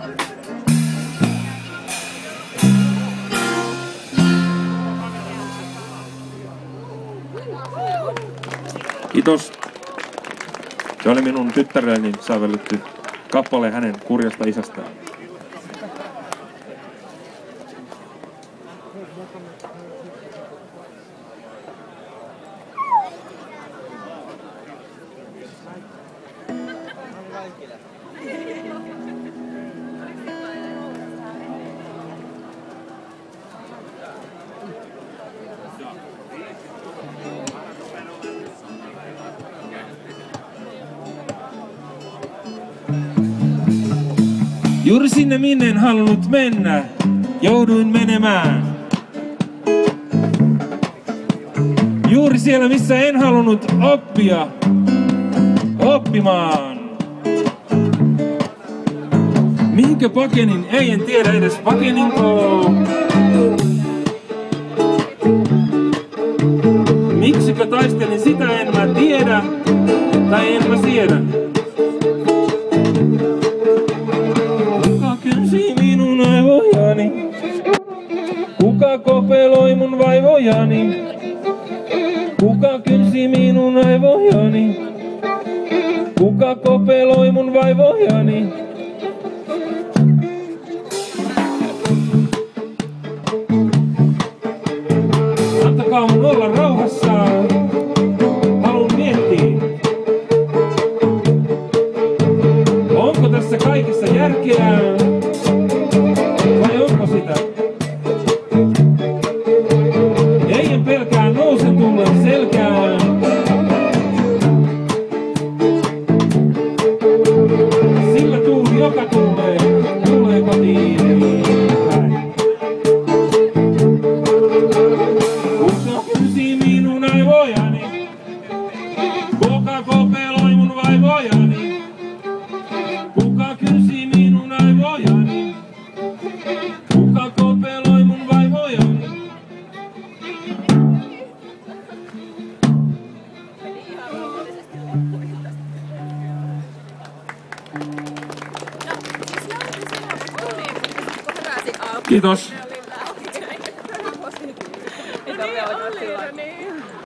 Kiitos. Se oli minun tyttärelleni sävelletty kappale hänen kurjasta isästään. Juuri sinne minne en halunnut mennä, jouduin menemään. Juuri siellä missä en halunnut oppia, oppimaan. Mihinkä pakenin, ei en tiedä edes pakeninko. Miksikö taistelin, sitä en mä tiedä, tai en mä siedä. Minun aivojani, kuka kopeloi mun vaivojani, kuka kynsi minun aivojani, kuka kopeloi mun vaivojani. Antakaa mun olla rauhassa, haluun miettiä. Onko tässä kaikessa järkeä? Vai onko sitä? Ei en pelkää, nousen tulleen selkään. Sillä tuuli joka tulee kotiin päin. Kuka kynsi minun aivojani, kuka kopeloi mun vaivojani, kuka kynsi minun aivojani, kuka kopeloi mun vaivojani. Kiitos.